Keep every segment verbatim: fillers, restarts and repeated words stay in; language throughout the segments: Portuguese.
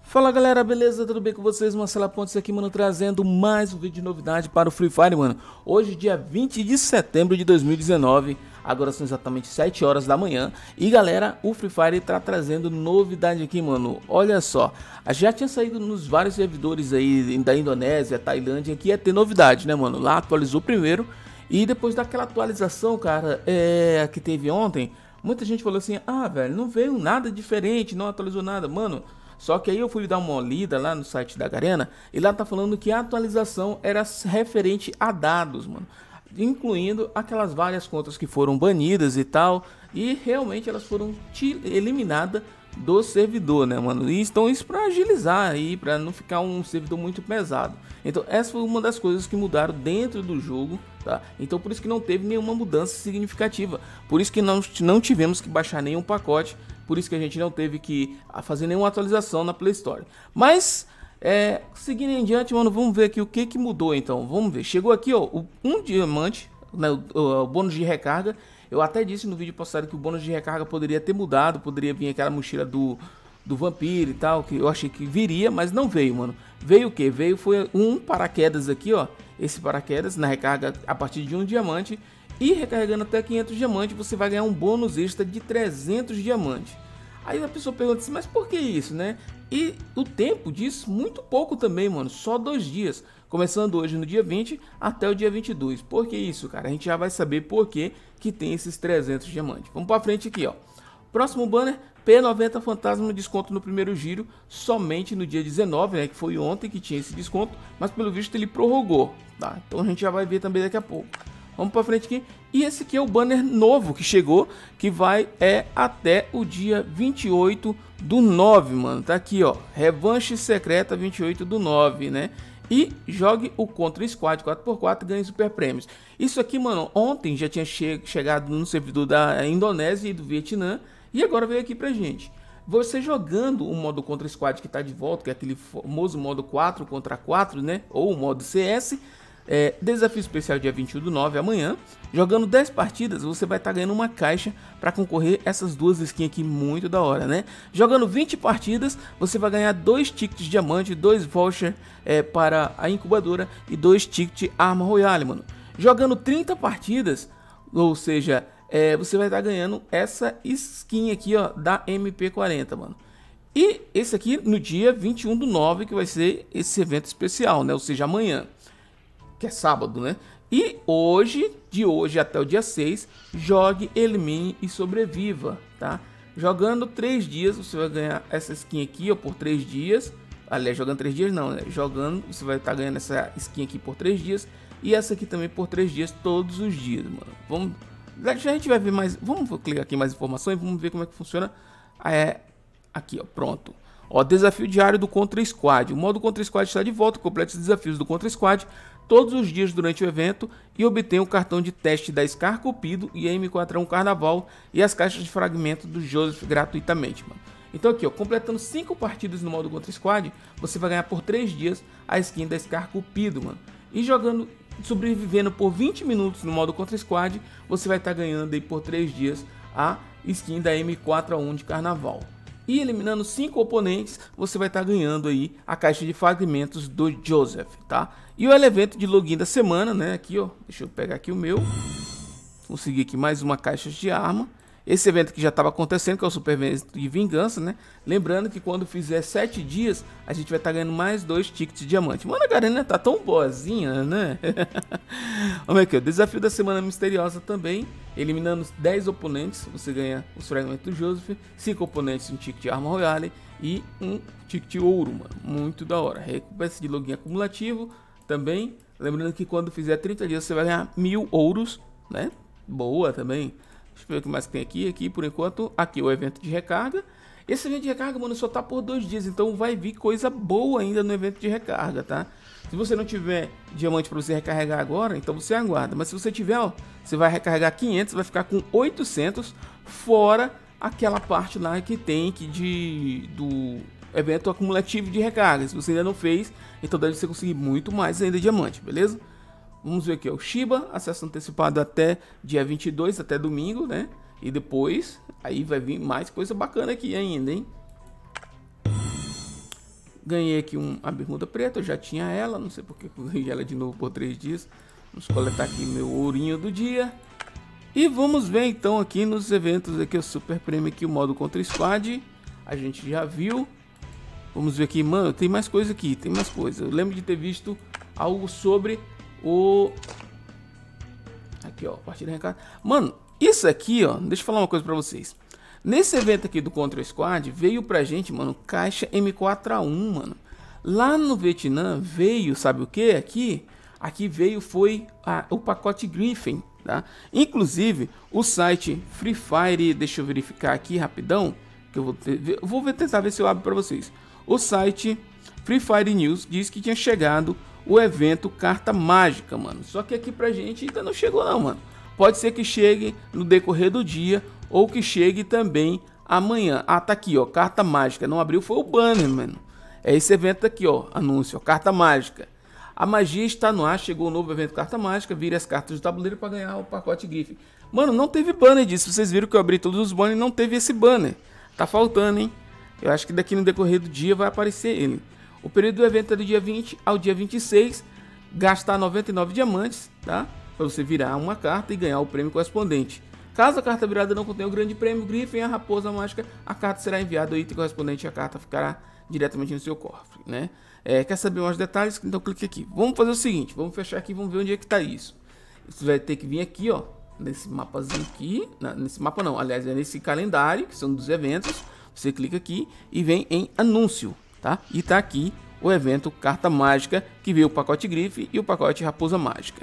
Fala galera, beleza? Tudo bem com vocês? Marcelo Pontes aqui, mano, trazendo mais um vídeo de novidade para o Free Fire, mano. Hoje, dia vinte de setembro de dois mil e dezenove, agora são exatamente sete horas da manhã. E galera, o Free Fire tá trazendo novidade aqui, mano. Olha só, já tinha saído nos vários servidores aí da Indonésia, Tailândia, que ia ter novidade, né, mano? Lá atualizou primeiro e depois daquela atualização, cara, é, que teve ontem, muita gente falou assim, ah, velho, não veio nada diferente, não atualizou nada, mano. Só que aí eu fui dar uma lida lá no site da Garena e lá tá falando que a atualização era referente a dados, mano, incluindo aquelas várias contas que foram banidas e tal, e realmente elas foram eliminadas do servidor, né, mano? E estão isso para agilizar aí, para não ficar um servidor muito pesado. Então essa foi uma das coisas que mudaram dentro do jogo, tá? Então por isso que não teve nenhuma mudança significativa, por isso que não, não tivemos que baixar nenhum pacote, por isso que a gente não teve que fazer nenhuma atualização na Play Store. Mas é, seguindo em diante, mano, vamos ver aqui o que que mudou. Então vamos ver, chegou aqui, ó, o, um diamante, né, o, o, o bônus de recarga. Eu até disse no vídeo passado que o bônus de recarga poderia ter mudado, poderia vir aquela mochila do, do vampiro e tal, que eu achei que viria, mas não veio, mano. Veio o que? Veio foi um paraquedas aqui, ó, esse paraquedas na recarga a partir de um diamante. E recarregando até quinhentos diamantes, você vai ganhar um bônus extra de trezentos diamantes. Aí a pessoa pergunta assim, mas por que isso, né? E o tempo disso, muito pouco também, mano, só dois dias. Começando hoje no dia vinte até o dia vinte e dois. Por que isso, cara? A gente já vai saber por que que tem esses trezentos diamantes. Vamos pra frente aqui, ó. Próximo banner, P noventa Fantasma, desconto no primeiro giro, somente no dia dezenove, né? Que foi ontem que tinha esse desconto, mas pelo visto ele prorrogou, tá? Então a gente já vai ver também daqui a pouco. Vamos para frente aqui. E esse aqui é o banner novo que chegou, que vai é até o dia vinte e oito do nove, mano. Tá aqui, ó. Revanche secreta vinte e oito do nove, né? E jogue o Contra Squad quatro por quatro e ganhe super prêmios. Isso aqui, mano, ontem já tinha che chegado no servidor da Indonésia e do Vietnã. E agora veio aqui pra gente. Você jogando o modo Contra Squad que tá de volta, que é aquele famoso modo quatro contra quatro, né? Ou o modo C S. É, desafio especial dia vinte e um do nove, amanhã. Jogando dez partidas, você vai estar tá ganhando uma caixa para concorrer essas duas skins aqui, muito da hora, né? Jogando vinte partidas, você vai ganhar dois tickets de diamante, dois voucher é, para a incubadora e dois tickets arma royale, mano. Jogando trinta partidas, ou seja, é, você vai estar tá ganhando essa skin aqui, ó, da M P quarenta, mano. E esse aqui no dia vinte e um do nove, que vai ser esse evento especial, né? Ou seja, amanhã, que é sábado, né? E hoje, de hoje até o dia seis, jogue, elimine e sobreviva, tá? Jogando três dias, você vai ganhar essa skin aqui, ó, por três dias. Aliás, jogando três dias não, né? Jogando, você vai estar tá ganhando essa skin aqui por três dias. E essa aqui também por três dias, todos os dias, mano. Vamos, já a gente vai ver mais, vamos clicar aqui mais informações, vamos ver como é que funciona. É, aqui, ó, pronto. Ó, desafio diário do Contra Squad. O modo Contra Squad está de volta. Complete os desafios do Contra Squad todos os dias durante o evento e obtenha o cartão de teste da Scar Cupido e a M quatro um Carnaval e as caixas de fragmento do Joseph gratuitamente, mano. Então aqui, ó, completando cinco partidas no modo Contra Squad, você vai ganhar por três dias a skin da Scar Cupido, mano. E jogando, sobrevivendo por vinte minutos no modo Contra Squad, você vai estar tá ganhando aí por três dias a skin da M quatro um de Carnaval. E eliminando cinco oponentes, você vai estar tá ganhando aí a caixa de fragmentos do Joseph, tá? E o evento de login da semana, né? Aqui, ó, deixa eu pegar aqui o meu. Consegui aqui mais uma caixa de arma. Esse evento que já estava acontecendo, que é o Super Evento de Vingança, né? Lembrando que quando fizer sete dias, a gente vai estar tá ganhando mais dois tickets de diamante. Mano, a Garena tá tão boazinha, né? Vamos aqui, ó. Desafio da semana misteriosa também. Eliminando dez oponentes, você ganha os fragmentos do Joseph. cinco oponentes, um ticket de arma royale e um ticket de ouro, mano. Muito da hora. Recompensa de login acumulativo também. Lembrando que quando fizer trinta dias, você vai ganhar mil ouros, né? Boa também. Deixa eu ver o que mais tem aqui. Aqui, por enquanto, aqui o evento de recarga. Esse evento de recarga, mano, só tá por dois dias. Então vai vir coisa boa ainda no evento de recarga, tá? Se você não tiver diamante para você recarregar agora, então você aguarda. Mas se você tiver, ó, você vai recarregar quinhentos, vai ficar com oitocentos, fora aquela parte lá que tem que de do evento acumulativo de recarga. Se você ainda não fez, então deve você conseguir muito mais ainda diamante, beleza? Vamos ver aqui, ó, o Shiba, acesso antecipado até dia vinte e dois, até domingo, né? E depois, aí vai vir mais coisa bacana aqui ainda, hein? Ganhei aqui um, a bermuda preta, eu já tinha ela, não sei porque eu ganhei ela de novo por três dias. Vamos coletar aqui meu ourinho do dia. E vamos ver então aqui nos eventos aqui o Super Prêmio aqui, o modo Contra Squad. A gente já viu. Vamos ver aqui, mano, tem mais coisa aqui, tem mais coisa. Eu lembro de ter visto algo sobre o... Aqui, ó, partida recado. Mano, isso aqui, ó, deixa eu falar uma coisa pra vocês. Nesse evento aqui do Contra Squad, veio pra gente, mano, caixa M quatro A um, mano. Lá no Vietnã veio, sabe o que aqui? Aqui veio foi a, o pacote Griffin, tá? Inclusive, o site Free Fire, deixa eu verificar aqui rapidão, que eu vou, ter, eu vou tentar ver se eu abro pra vocês. O site Free Fire News diz que tinha chegado o evento Carta Mágica, mano. Só que aqui pra gente ainda não chegou não, mano. Pode ser que chegue no decorrer do dia ou que chegue também amanhã. Ah, tá aqui, ó, Carta Mágica. Não abriu, foi o banner, mano. É esse evento aqui, ó, anúncio, ó, Carta Mágica. A magia está no ar, chegou o novo evento Carta Mágica, vire as cartas do tabuleiro para ganhar o pacote Griffin. Mano, não teve banner disso. Vocês viram que eu abri todos os banners e não teve esse banner. Tá faltando, hein? Eu acho que daqui no decorrer do dia vai aparecer ele. O período do evento é do dia vinte ao dia vinte e seis. Gastar noventa e nove diamantes, tá? Para você virar uma carta e ganhar o prêmio correspondente. Caso a carta virada não contenha o grande prêmio Griffin, a raposa mágica, a carta será enviada ao item correspondente e a carta ficará diretamente no seu cofre, né? É, quer saber mais detalhes? Então clique aqui. Vamos fazer o seguinte, vamos fechar aqui, vamos ver onde é que tá isso. Você vai ter que vir aqui, ó, nesse mapazinho aqui, não, nesse mapa não, aliás, é nesse calendário, que são dos eventos. Você clica aqui e vem em anúncio, tá? E tá aqui o evento Carta Mágica, que veio o pacote Griffin e o pacote Raposa Mágica.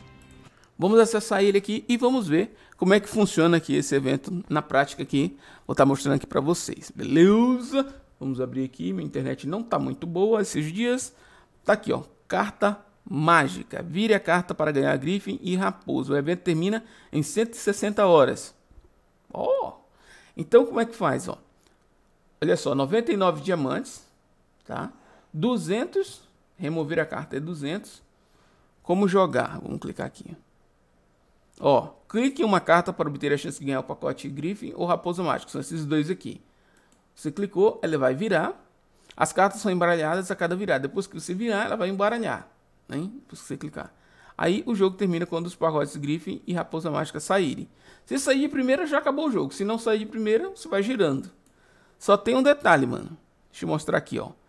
Vamos acessar ele aqui e vamos ver como é que funciona aqui esse evento na prática aqui. Vou estar mostrando aqui para vocês, beleza? Vamos abrir aqui, minha internet não tá muito boa esses dias. Tá aqui, ó, Carta Mágica. Vire a carta para ganhar Griffin e Raposa. O evento termina em cento e sessenta horas. Ó, então como é que faz, ó? Olha só, noventa e nove diamantes, tá? duzentos, remover a carta é duzentos. Como jogar? Vamos clicar aqui. Ó, clique em uma carta para obter a chance de ganhar o pacote Griffin ou Raposa Mágica. São esses dois aqui. Você clicou, ela vai virar. As cartas são embaralhadas a cada virada. Depois que você virar, ela vai embaralhar, né? Depois que você clicar. Aí o jogo termina quando os pacotes Griffin e Raposa Mágica saírem. Se sair de primeira, já acabou o jogo. Se não sair de primeira, você vai girando. Só tem um detalhe, mano. Deixa eu mostrar aqui, ó.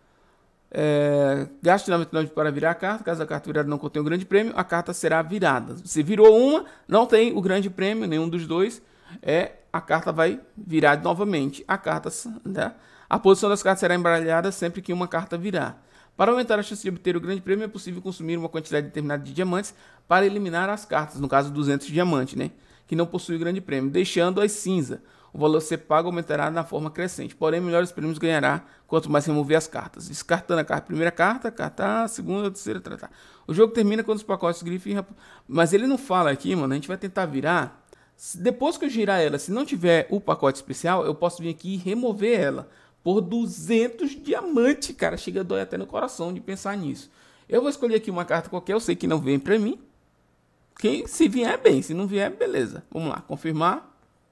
É, gaste noventa e nove para virar a carta. Caso a carta virada não contenha o grande prêmio, a carta será virada. Se virou uma, não tem o grande prêmio, nenhum dos dois. É, a carta vai virar novamente. A carta, né? A posição das cartas será embaralhada sempre que uma carta virar. Para aumentar a chance de obter o grande prêmio, é possível consumir uma quantidade determinada de diamantes para eliminar as cartas, no caso duzentos diamantes, né? Que não possui o grande prêmio, deixando as cinza. O valor a ser pago aumentará na forma crescente, porém melhores prêmios ganhará quanto mais remover as cartas. Descartando a carta, primeira carta, carta A, segunda, terceira, tratar. O jogo termina quando os pacotes Griffin, mas ele não fala aqui, mano, a gente vai tentar virar. Depois que eu girar ela, se não tiver o pacote especial, eu posso vir aqui e remover ela por duzentos diamantes, cara. Chega a doer até no coração de pensar nisso. Eu vou escolher aqui uma carta qualquer, eu sei que não vem pra mim. Quem, se vier, bem, se não vier, beleza. Vamos lá, confirmar.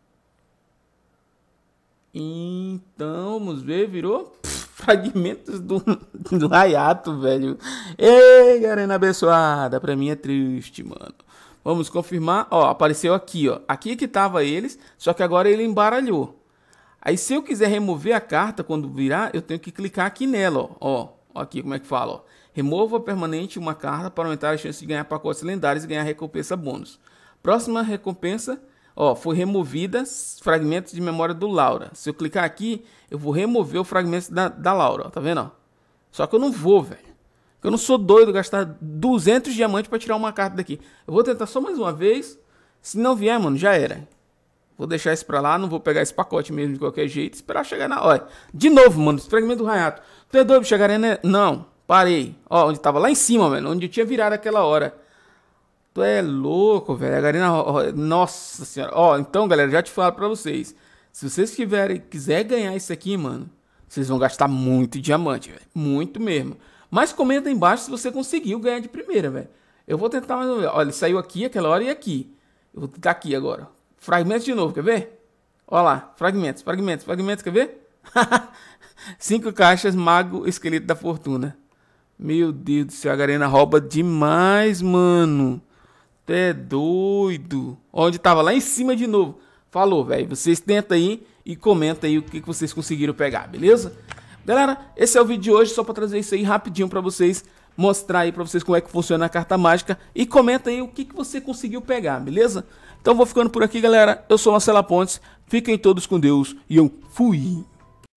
Então, vamos ver, virou Pff, fragmentos do, do Hayato, velho. Ei, galera abençoada, pra mim é triste, mano. Vamos confirmar, ó, apareceu aqui, ó. Aqui que tava eles, só que agora ele embaralhou. Aí se eu quiser remover a carta quando virar, eu tenho que clicar aqui nela, ó. Ó, ó aqui como é que fala, ó. Remova permanente uma carta para aumentar a chance de ganhar pacotes lendários e ganhar recompensa bônus. Próxima recompensa... Ó, foi removida fragmentos de memória do Laura. Se eu clicar aqui, eu vou remover o fragmento da, da Laura, ó, tá vendo? Ó? Só que eu não vou, velho. Eu não sou doido gastar duzentos diamantes para tirar uma carta daqui. Eu vou tentar só mais uma vez. Se não vier, mano, já era. Vou deixar isso pra lá, não vou pegar esse pacote mesmo de qualquer jeito. Esperar chegar na hora. De novo, mano, esse fragmento do Hayato. Tu é doido pra chegar, né? Não, parei. Ó, onde tava lá em cima, mano, onde eu tinha virado aquela hora. Tu é louco, velho. A Garena... Nossa senhora. Ó, então, galera, já te falo pra vocês. Se vocês tiverem, quiser ganhar isso aqui, mano, vocês vão gastar muito diamante, velho. Muito mesmo. Mas comenta aí embaixo se você conseguiu ganhar de primeira, velho. Eu vou tentar mais uma vez. Olha, ele saiu aqui aquela hora e aqui. Eu vou tentar aqui agora. Fragmentos de novo, quer ver? Olha lá. Fragmentos, fragmentos, fragmentos, quer ver? Cinco caixas, Mago Esqueleto da Fortuna. Meu Deus do céu, a Garena rouba demais, mano. É doido. Onde tava lá em cima de novo. Falou, velho. Vocês tentam aí e comenta aí o que, que vocês conseguiram pegar, beleza? Galera, esse é o vídeo de hoje, só pra trazer isso aí rapidinho pra vocês. Mostrar aí pra vocês como é que funciona a carta mágica. E comenta aí o que, que você conseguiu pegar, beleza? Então vou ficando por aqui, galera. Eu sou Marcelo Pontes. Fiquem todos com Deus e eu fui.